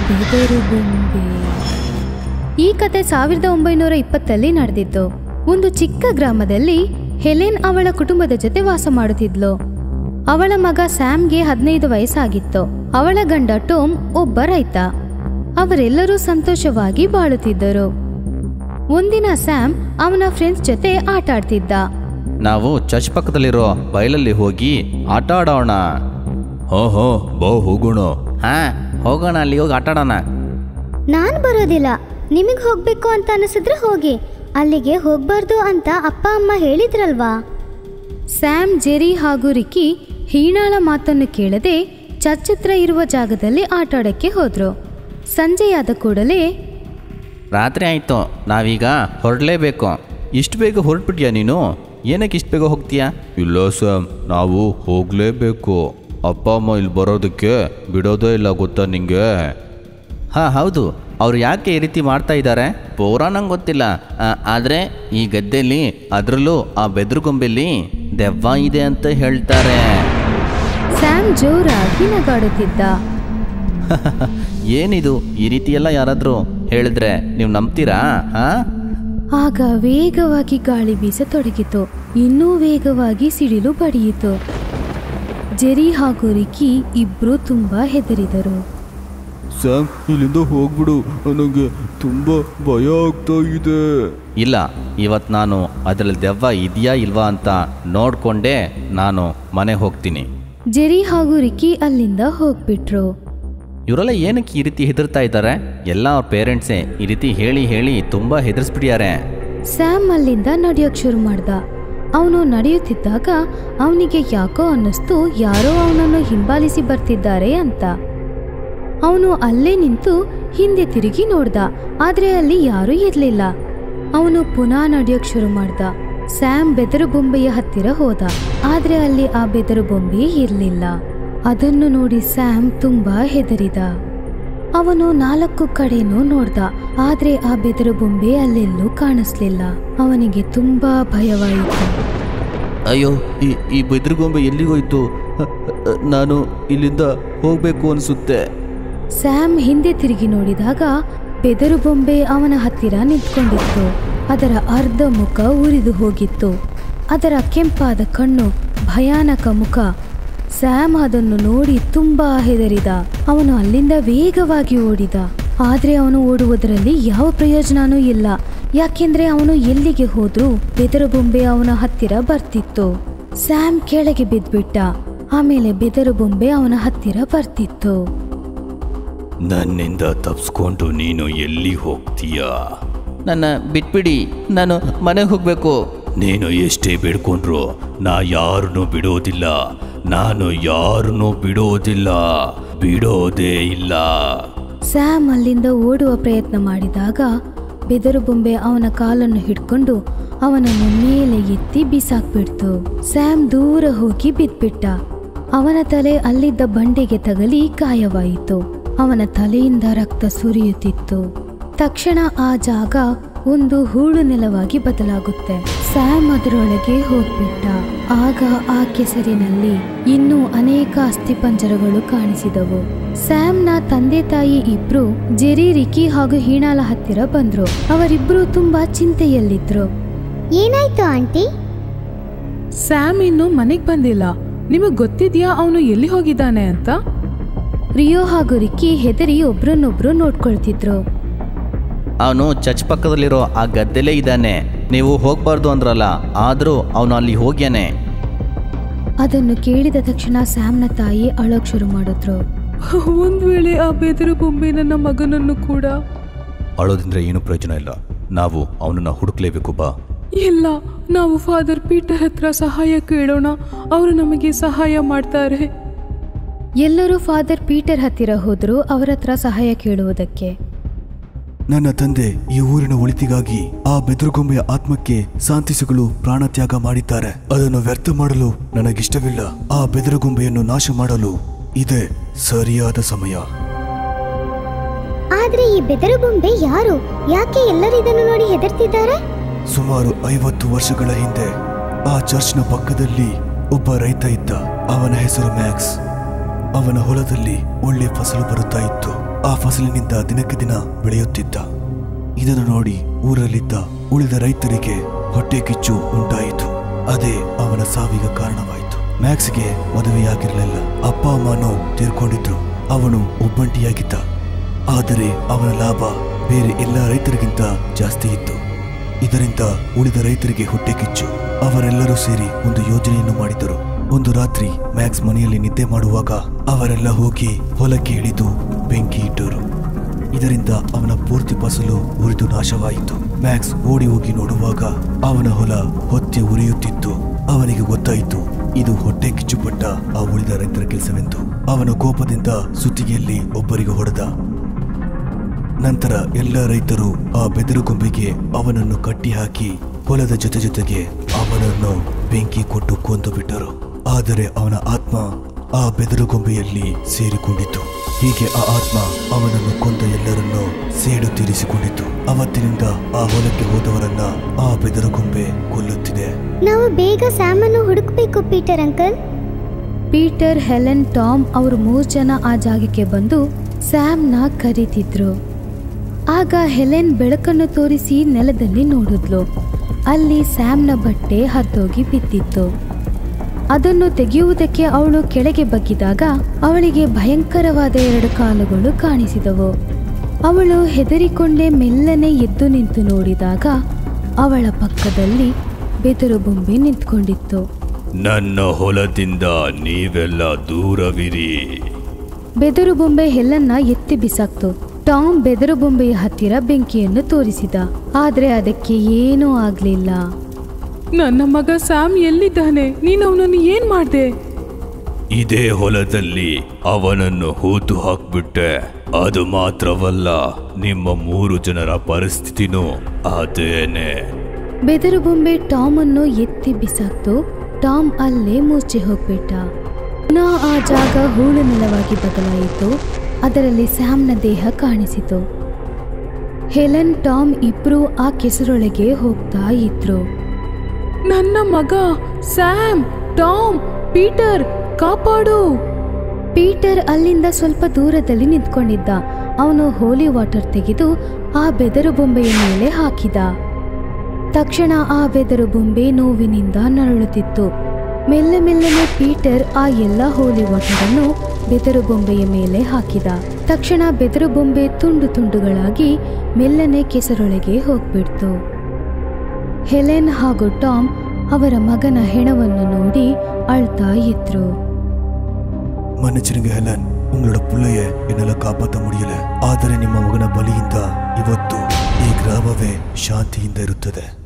ಬೆದರು ಬೊಂಬೆ. ಈ ಕತೆ 1920 ನಡೆದಿತ್ತು. ಒಂದು ಚಿಕ್ಕ ಗ್ರಾಮದಲ್ಲಿ ಹೆಲೆನ್ ಅವಳ ಕುಟುಂಬದ ಜೊತೆ ವಾಸ ಮಾಡುತ್ತಿದ್ಲು. ಅವಳ ಮಗ ಸ್ಯಾಮ್ಗೆ 15 ವಯಸ್ಸಾಗಿತ್ತು. ಅವಳ ಗಂಡ ಟೋಮ್ ಒಬ್ಬ ರೈತ. ಅವರೆಲ್ಲರೂ ಸಂತೋಷವಾಗಿ ಬಾಳುತ್ತಿದ್ದರು. ಒಂದಿನ ಸ್ಯಾಮ್ ಅವನ ಫ್ರೆಂಡ್ಸ್ ಜೊತೆ ಆಟ ಆಡ್ತಿದ್ದ. ನಾವು ಚರ್ಚ್ ಪಕ್ಕದಲ್ಲಿರೋ ಬಯಲಲ್ಲಿ ಹೋಗಿ ಆಟ ಆಡೋಣ. ಹೋ ಬಾ ಹೋಗೋಣ. ಹಾ ಹೋಗೋಣ, ಅಲ್ಲಿ ಹೋಗಿ ಆಟ ಆಡೋಣ. ನಾನು ಬರೋದಿಲ್ಲ. ನಿಮಗೆ ಹೋಗ್ಬೇಕು ಅಂತ ಅನಿಸಿದ್ರೆ ಹೋಗಿ, ಅಲ್ಲಿಗೆ ಹೋಗ್ಬಾರ್ದು ಅಂತ ಅಪ್ಪ ಅಮ್ಮ ಹೇಳಿದ್ರಲ್ವಾ. ಸ್ಯಾಮ್, ಜೆರಿ ಹಾಗೂ ರಿಕ್ಕಿ ಹೀನಾಳ ಮಾತನ್ನು ಕೇಳದೆ ಚರ್ಚ್ ಹತ್ರ ಇರುವ ಜಾಗದಲ್ಲಿ ಆಟಾಡಕ್ಕೆ ಹೋದ್ರು. ಸಂಜೆಯಾದ ಕೂಡಲೇ, ರಾತ್ರಿ ಆಯಿತು, ನಾವೀಗ ಹೊರಡಲೇಬೇಕು. ಇಷ್ಟು ಬೇಗ ಹೊರಟ್ಬಿಟ್ಯಾ ನೀನು? ಏನಕ್ಕೆ ಇಷ್ಟು ಬೇಗ ಹೋಗ್ತೀಯಾ? ಇಲ್ಲ ಸ್ಯಾಮ್, ನಾವು ಹೋಗಲೇಬೇಕು. ಅಪ್ಪ ಅಮ್ಮ ಇಲ್ಲಿ ಬರೋದಕ್ಕೆ ಬಿಡೋದೇ ಇಲ್ಲ, ಗೊತ್ತಾ ನಿಂಗೆ? ಹಾಂ ಹೌದು, ಅವ್ರು ಯಾಕೆ ಈ ರೀತಿ ಮಾಡ್ತಾ ಇದ್ದಾರೆ ಪೂರಾ ನಂಗೆ ಗೊತ್ತಿಲ್ಲ. ಆದರೆ ಈ ಗದ್ದೆಯಲ್ಲಿ, ಅದರಲ್ಲೂ ಆ ಬೆದರುಗೊಂಬೆಯಲ್ಲಿ ದೆವ್ವ ಇದೆ ಅಂತ ಹೇಳ್ತಾರೆ. ಸ್ಯಾಮ್ ಜೋರಾಗಿ ನಗಾಡುತ್ತಿದ್ದ. ಏನಿದು, ಈ ರೀತಿ ಎಲ್ಲ ಯಾರಾದರೂ ಹೇಳಿದ್ರೆ ನೀವು ನಂಬ್ತೀರಾ? ಆಗ ವೇಗವಾಗಿ ಗಾಳಿ ಬೀಸತೊಡಗಿತು. ಇನ್ನೂ ವೇಗವಾಗಿ ಸಿಡಿಲು ಬಡಿಯಿತು. ಜೆರಿ ಹಾಗೂ ರಿಕ್ಕಿ ಇಬ್ರು ತುಂಬಾ ಹೆದರಿದರು. ಸ್ಯಾಮ್, ಇಲ್ಲಿಂದ ಹೋಗ್ಬಿಡು, ನನಗೆ ತುಂಬ ಭಯ ಆಗ್ತಾ ಇದೆ. ಇಲ್ಲ, ಇವತ್ತು ನಾನು ಅದರಲ್ಲಿ ದೆವ್ವ ಇದೆಯಾ ಇಲ್ವಾ ಅಂತ ನೋಡಿಕೊಂಡೇ ನಾನು ಮನೆ ಹೋಗ್ತೀನಿ. ಜೆರಿ ಹಾಗೂ ರಿಕ್ಕಿ ಅಲ್ಲಿಂದ ಹೋಗ್ಬಿಟ್ರು. ಇವರೆಲ್ಲ ಏನಕ್ಕೆ ಈ ರೀತಿ ಹೆದರ್ತಾ ಇದ್ದಾರೆ? ಎಲ್ಲ ಅವ್ರ ಪೇರೆಂಟ್ಸೇ ಈ ರೀತಿ ಹೇಳಿ ಹೇಳಿ ತುಂಬ ಹೆದರ್ಸ್ಬಿಟ್ಟಿದ್ದಾರೆ. ಸ್ಯಾಮ್ ಅಲ್ಲಿಂದ ನಡೆಯೋಕ್ ಶುರು ಮಾಡ್ದ. ಅವನು ನಡೆಯುತ್ತಿದ್ದಾಗ ಅವನಿಗೆ ಯಾಕೋ ಅನ್ನಿಸ್ತು ಯಾರೋ ಅವನನ್ನು ಹಿಂಬಾಲಿಸಿ ಬರ್ತಿದ್ದಾರೆ ಅಂತ. ಅವನು ಅಲ್ಲೇ ನಿಂತು ಹಿಂದೆ ತಿರುಗಿ ನೋಡ್ದ, ಆದ್ರೆ ಅಲ್ಲಿ ಯಾರೂ ಇರ್ಲಿಲ್ಲ. ಅವನು ಪುನಃ ನಡೆಯೋಕ್ ಶುರು ಮಾಡ್ದ. ಸ್ಯಾಮ್ ಬೆದರು ಬೊಂಬೆಯ ಹತ್ತಿರ ಹೋದ, ಆದ್ರೆ ಅಲ್ಲಿ ಆ ಬೆದರು ಬೊಂಬೆ ಇರ್ಲಿಲ್ಲ. ಅದನ್ನು ನೋಡಿ ಸ್ಯಾಮ್ ತುಂಬಾ ಹೆದರಿದ. ಅವನು 4 ಕಡೆನೂ ನೋಡ್ದ, ಆದ್ರೆ ಆ ಬೆದರು ಬೊಂಬೆ ಅಲ್ಲೆಲ್ಲೂ ಕಾಣಿಸ್ಲಿಲ್ಲ. ಅವನಿಗೆ ತುಂಬಾ ಭಯವಾಯಿತು. ಅಯ್ಯೋ, ಈ ಬೆದರುಗೊಂಬೆ ಎಲ್ಲಿಗೋಯ್ತು? ನಾನು ಇಲ್ಲಿಂದ ಹೋಗ್ಬೇಕು ಅನಿಸುತ್ತೆ. ಸ್ಯಾಮ್ ಹಿಂದೆ ತಿರುಗಿ ನೋಡಿದಾಗ ಬೆದರು ಬೊಂಬೆ ಅವನ ಹತ್ತಿರ ನಿಂತ್ಕೊಂಡಿತ್ತು. ಅದರ ಅರ್ಧ ಮುಖ ಉರಿದು ಹೋಗಿತ್ತು. ಅದರ ಕೆಂಪಾದ ಕಣ್ಣು, ಭಯಾನಕ ಮುಖ. ಸ್ಯಾಮ್ ಅದನ್ನು ನೋಡಿ ತುಂಬಾ ಹೆದರಿದ. ಅವನು ಅಲ್ಲಿಂದ ವೇಗವಾಗಿ ಓಡಿದ. ಆದ್ರೆ ಅವನು ಓಡುವುದರಲ್ಲಿ ಯಾವ ಪ್ರಯೋಜನನೂ ಇಲ್ಲ, ಯಾಕೆಂದ್ರೆ ಅವನು ಎಲ್ಲಿಗೆ ಹೋದ್ರೂ ಬೆದರು ಬೊಂಬೆ ಅವನ ಹತ್ತಿರ ಬರ್ತಿತ್ತು. ಸ್ಯಾಮ್ ಕೆಳಗೆ ಬಿದ್ಬಿಟ್ಟ. ಆಮೇಲೆ ಬೆದರು ಬೊಂಬೆ ಅವನ ಹತ್ತಿರ ಬರ್ತಿತ್ತು. ನನ್ನಿಂದ ತಪ್ಸ್ಕೊಂಡು ನೀನು ಎಲ್ಲಿ ಹೋಗ್ತೀಯಾ? ನನ್ನ ಬಿಟ್ಬಿಡಿ, ನಾನು ಮನೆಗೆ ಹೋಗ್ಬೇಕು. ನೀನು ಎಷ್ಟೇ ಬೇಡ್ಕೊಂಡ್ರು ನಾ ಯಾರನ್ನೂ ಬಿಡೋದಿಲ್ಲ. ನಾನು ಯಾರನ್ನೂ ಬಿಡೋದೇ ಇಲ್ಲ. ಸ್ಯಾಮ್ ಅಲ್ಲಿಂದ ಓಡುವ ಪ್ರಯತ್ನ ಮಾಡಿದಾಗ ಬೆದರು ಬೊಂಬೆ ಅವನ ಕಾಲನ್ನು ಹಿಡ್ಕೊಂಡು ಅವನನ್ನು ಮೇಲೆ ಎತ್ತಿ ಬಿಸಾಕ್ಬಿಡ್ತು. ಸ್ಯಾಮ್ ದೂರ ಹೋಗಿ ಬಿದ್ಬಿಟ್ಟ. ಅವನ ತಲೆ ಅಲ್ಲಿದ್ದ ಬಂಡೆಗೆ ತಗಲಿ ಗಾಯವಾಯಿತು. ಅವನ ತಲೆಯಿಂದ ರಕ್ತ ಸುರಿಯುತ್ತಿತ್ತು. ತಕ್ಷಣ ಆ ಜಾಗ ಒಂದು ಹೂಳು ನೆಲವಾಗಿ ಬದಲಾಗುತ್ತೆ. ಸ್ಯಾಮ್ ಅದರೊಳಗೆ ಹೋಗ್ಬಿಟ್ಟ. ಆಗ ಆ ಕೆಸರಿನಲ್ಲಿ ಇನ್ನೂ ಅನೇಕ ಅಸ್ಥಿಪಂಜರಗಳು ಕಾಣಿಸಿದವು. ಸ್ಯಾಮ್ನ ತಂದೆ ತಾಯಿ ಇಬ್ರು ಜೆರಿ, ರಿಕ್ಕಿ ಹಾಗೂ ಹೀನಾಳ ಹತ್ತಿರ ಬಂದ್ರು. ಅವರಿಬ್ರು ತುಂಬಾ ಚಿಂತೆಯಲ್ಲಿದ್ರು. ಏನಾಯ್ತು ಆಂಟಿ? ಸ್ಯಾಮ್ ಇನ್ನು ಮನೆಗ್ ಬಂದಿಲ್ಲ. ನಿಮಗ್ ಗೊತ್ತಿದ್ಯಾ ಅವನು ಎಲ್ಲಿ ಹೋಗಿದ್ದಾನೆ ಅಂತ? ರಿಯೋ ಹಾಗೂ ರಿಕ್ಕಿ ಹೆದರಿ ಒಬ್ರನ್ನೊಬ್ರು ನೋಡ್ಕೊಳ್ತಿದ್ರು. ಅವನು ಚರ್ಚ್ ಪಕ್ಕದಲ್ಲಿರೋ ಆ ಗದ್ದೆಲೇ ಇದ್ದಾನೆ. ನೀವು ಹೋಗ್ಬಾರ್ದು ಅಂದ್ರಲ್ಲ, ಆದರೂ ಅವನು ಅಲ್ಲಿ ಹೋಗ್ಯಾನೆ. ಅದನ್ನು ಕೇಳಿದ ತಕ್ಷಣ ಸ್ಯಾಮ್ನ ತಾಯಿ ಅಳೋಕ್ ಶುರು ಮಾಡಿದ್ರು. ಒಂದ್ ವೇಳೆ ಆ ಬೆದರು ಬೊಂಬೆ ನನ್ನ ಮಗನನ್ನು ಕೂಡ. ಅಳೋದ್ರಿಂದ ಏನು ಪ್ರಯೋಜನ ಇಲ್ಲ, ನಾವು ಅವನನ್ನ ಹುಡುಕ್ಲೇಬೇಕು. ಬಾ. ಇಲ್ಲ, ನಾವು ಫಾದರ್ ಪೀಟರ್ ಹತ್ರ ಸಹಾಯ ಕೇಳೋಣ, ಅವರು ನಮಗೆ ಸಹಾಯ ಮಾಡ್ತಾರೆ. ಎಲ್ಲರೂ ಫಾದರ್ ಪೀಟರ್ ಹತ್ತಿರ ಹೋದ್ರು ಅವರ ಹತ್ರ ಸಹಾಯ ಕೇಳುವುದಕ್ಕೆ. ನನ್ನ ತಂದೆ ಈ ಊರಿನ ಒಳಿತಿಗಾಗಿ ಆ ಬೆದರುಗೊಂಬೆಯ ಆತ್ಮಕ್ಕೆ ಶಾಂತಿ ಸಿಗಲು ಪ್ರಾಣತ್ಯಾಗ ಮಾಡಿದ್ದಾರೆ. ಅದನ್ನು ವ್ಯರ್ಥ ಮಾಡಲು ನನಗಿಷ್ಟವಿಲ್ಲ. ಆ ಬೆದರುಗೊಂಬೆಯನ್ನು ನಾಶ ಮಾಡಲು ಇದೇ ಸರಿಯಾದ ಸಮಯ. ಆದ್ರೆ ಈ ಬೆದರುಗೊಂಬೆ ಯಾರು? ಯಾಕೆ ಎಲ್ಲರೂ ಇದನ್ನು ನೋಡಿ ಹೆದರ್ತಿದ್ದಾರೆ? ಸುಮಾರು 50 ವರ್ಷಗಳ ಹಿಂದೆ ಆ ಚರ್ಚ್ನ ಪಕ್ಕದಲ್ಲಿ ಒಬ್ಬ ರೈತ ಇದ್ದ. ಅವನ ಹೆಸರು ಮ್ಯಾಕ್ಸ್. ಅವನ ಹೊಲದಲ್ಲಿ ಒಳ್ಳೆ ಫಸಲು ಬರುತ್ತಾ ಇತ್ತು. ಆ ಫಸಲಿನಿಂದ ದಿನಕ್ಕೆ ದಿನ ಬೆಳೆಯುತ್ತಿದ್ದ. ಇದನ್ನು ನೋಡಿ ಊರಲ್ಲಿದ್ದ ಉಳಿದ ರೈತರಿಗೆ ಹೊಟ್ಟೆ ಕಿಚ್ಚು ಉಂಟಾಯಿತು. ಅದೇ ಅವನ ಸಾವಿಗೆ ಕಾರಣವಾಯಿತು. ಮ್ಯಾಕ್ಸ್ಗೆ ಮದುವೆಯಾಗಿರಲಿಲ್ಲ. ಅಪ್ಪ ಅಮ್ಮನೂ ತೀರ್ಕೊಂಡಿದ್ರು. ಅವನು ಒಬ್ಬಂಟಿಯಾಗಿದ್ದ. ಆದರೆ ಅವನ ಲಾಭ ಬೇರೆ ಎಲ್ಲ ರೈತರಿಗಿಂತ ಜಾಸ್ತಿ ಇತ್ತು. ಇದರಿಂದ ಉಳಿದ ರೈತರಿಗೆ ಹೊಟ್ಟೆ ಕಿಚ್ಚು. ಅವರೆಲ್ಲರೂ ಸೇರಿ ಒಂದು ಯೋಜನೆಯನ್ನು ಮಾಡಿದರು. ಒಂದು ರಾತ್ರಿ ಮ್ಯಾಕ್ಸ್ ಮನೆಯಲ್ಲಿ ನಿದ್ದೆ ಮಾಡುವಾಗ ಅವರೆಲ್ಲ ಹೋಗಿ ಹೊಲಕ್ಕೆ ಇಳಿದು ಬೆಂಕಿ ಇಟ್ಟರು. ಇದರಿಂದ ಅವನ ಪೂರ್ತಿ ಫಸಲು ಉರಿದು ನಾಶವಾಯಿತು. ಮ್ಯಾಕ್ಸ್ ಓಡಿ ಹೋಗಿ ನೋಡುವಾಗ ಅವನ ಹೊಲ ಹೊತ್ತಿ ಉರಿಯುತ್ತಿತ್ತು. ಅವನಿಗೆ ಗೊತ್ತಾಯಿತು ಇದು ಹೊಟ್ಟೆ ಕಿಚ್ಚುಪಟ್ಟ ಆ ಉಳಿದ ರೈತರ ಕೆಲಸವೆಂದು. ಅವನ ಕೋಪದಿಂದ ಸುತ್ತಿಗೆಯಲ್ಲಿ ಒಬ್ಬರಿಗೆ ಹೊಡೆದ. ನಂತರ ಎಲ್ಲ ರೈತರು ಆ ಬೆದರುಗೊಂಬೆಗೆ ಅವನನ್ನು ಕಟ್ಟಿ ಹಾಕಿ ಹೊಲದ ಜೊತೆಗೆ ಅವನನ್ನು ಬೆಂಕಿ ಕೊಟ್ಟು ಕೊಂದು ಬಿಟ್ಟರು. ಆದರೆ ಅವನ ಆತ್ಮ ಆ ಬೆದರುಗೊಂಬೆಯಲ್ಲಿ ಸೇರಿಕೊಂಡಿತು. ಹೀಗೆ ಆ ಆತ್ಮ ಅವನನ್ನು ಕೊಂದ ಎಲ್ಲರನ್ನೂ ಸೇಡು ತೀರಿಸಿಕೊಂಡಿತು. ಅವತ್ತಿನಿಂದ ಆ ಹೊಲಕ್ಕೆ ಹೋದವರನ್ನ ಆ ಬೆದರುಗೊಂಬೆ ಕೊಲ್ಲುತ್ತಿದೆ. ನಾವು ಬೇಗ ಸ್ಯಾಮನ್ನು ಹುಡುಕಬೇಕು Peter uncle. Peter, Helen, Tom ಅವರು 3 ಜನ ಆ ಜಾಗಕ್ಕೆ ಬಂದು ಸ್ಯಾಮ್ನ ಕರೀತಿದ್ರು. ಆಗ ಹೆಲೆನ್ ಬೆಳಕನ್ನು ತೋರಿಸಿ ನೆಲದಲ್ಲಿ ನೋಡಿದ್ಲು. ಅಲ್ಲಿ ಸ್ಯಾಮ್ನ ಬಟ್ಟೆ ಹರಿದೋಗಿ ಬಿದ್ದಿತ್ತು. ಅದನ್ನು ತೆಗೆಯುವುದಕ್ಕೆ ಅವಳು ಕೆಳಗೆ ಬಗ್ಗಿದಾಗ ಅವಳಿಗೆ ಭಯಂಕರವಾದ 2 ಕಾಲುಗಳು ಕಾಣಿಸಿದವು. ಅವಳು ಹೆದರಿಕೊಂಡೇ ಮೆಲ್ಲನೆ ಎದ್ದು ನಿಂತು ನೋಡಿದಾಗ ಅವಳ ಪಕ್ಕದಲ್ಲಿ ಬೆದರುಬೊಂಬೆ ನಿಂತ್ಕೊಂಡಿತ್ತು. ನನ್ನ ಹೊಲದಿಂದ ನೀವೆಲ್ಲ ದೂರವಿರಿ. ಬೆದರುಬೊಂಬೆ ಹೆಲ್ಲನ್ನ ಎತ್ತಿ ಬಿಸಾಕ್ತು. ಟಾಮ್ ಬೆದರುಬೊಂಬೆಯ ಹತ್ತಿರ ಬೆಂಕಿಯನ್ನು ತೋರಿಸಿದ. ಆದ್ರೆ ಅದಕ್ಕೆ ಏನೂ ಆಗ್ಲಿಲ್ಲ. ನನ್ನ ಮಗ ಸ್ಯಾಮ್ ಎಲ್ಲಿದ್ದಾನೆ? ನೀನು ಅವನನ್ನು ಏನ್ ಮಾಡ್ದೆ? ಇದೇ ಹೊಲದಲ್ಲಿ ಅವನನ್ನು ಹೂತು ಹಾಕ್ಬಿಟ್ಟೆ. ಅದು ಮಾತ್ರವಲ್ಲ, ನಿಮ್ಮ 3 ಜನರ ಪರಿಸ್ಥಿತಿನೂ ಅದೇನೆ. ಬೆದರುಬೊಂಬೆ ಟಾಮ್ ಅನ್ನು ಎತ್ತಿ ಬಿಸಾಕ್ತು. ಟಾಮ್ ಅಲ್ಲೇ ಮೂರ್ಛೆ ಹೋಗ್ಬಿಟ್ಟ. ಪುನಃ ಆ ಜಾಗ ಹೂಳು ನೆಲವಾಗಿ ಬದಲಾಯಿತು. ಅದರಲ್ಲಿ ಸ್ಯಾಮ್ನ ದೇಹ ಕಾಣಿಸಿತು. ಹೆಲೆನ್, ಟಾಮ್ ಇಬ್ರು ಆ ಕೆಸರೊಳಗೆ ಹೋಗ್ತಾ ಇದ್ರು. ನನ್ನ ಮಗ ಸ್ಯಾಮ್! ಟಾಮ್! ಪೀಟರ್, ಕಾಪಾಡು! ಪೀಟರ್ ಅಲ್ಲಿಂದ ಸ್ವಲ್ಪ ದೂರದಲ್ಲಿ ನಿಂತ್ಕೊಂಡಿದ್ದ. ಅವನು ಹೋಲಿ ವಾಟರ್ ತೆಗೆದು ಆ ಬೆದರುಬೊಂಬೆಯ ಮೇಲೆ ಹಾಕಿದ. ತಕ್ಷಣ ಆ ಬೆದರುಬೊಂಬೆ ನೋವಿನಿಂದ ನರಳುತ್ತಿತ್ತು. ಮೆಲ್ಲನೆ ಪೀಟರ್ ಆ ಎಲ್ಲ ಹೋಲಿ ವಾಟರ್ ಅನ್ನು ಬೆದರುಬೊಂಬೆಯ ಮೇಲೆ ಹಾಕಿದ. ತಕ್ಷಣ ಬೆದರುಬೊಂಬೆ ತುಂಡು ತುಂಡುಗಳಾಗಿ ಮೆಲ್ಲನೆ ಕೆಸರೊಳಗೆ ಹೋಗ್ಬಿಡ್ತು. ಹೆಲೆನ್ ಹಾಗೂ ಟಾಮ್ ಅವರ ಮಗನ ಹೆಣವನ್ನು ನೋಡಿ ಅಳ್ತಾ ಇದ್ರು. மன்னிச்சிருங்க ஹெலன், உங்களோட புள்ளைய என்னால காப்பாற்ற முடியல. ಆದರೆ ನಿಮ್ಮ ಮಗನ ಬಲಿಯಿಂದ ಇವತ್ತು ಈ ಗ್ರಾಮವೇ ಶಾಂತಿಯಿಂದ ಇರುತ್ತದೆ.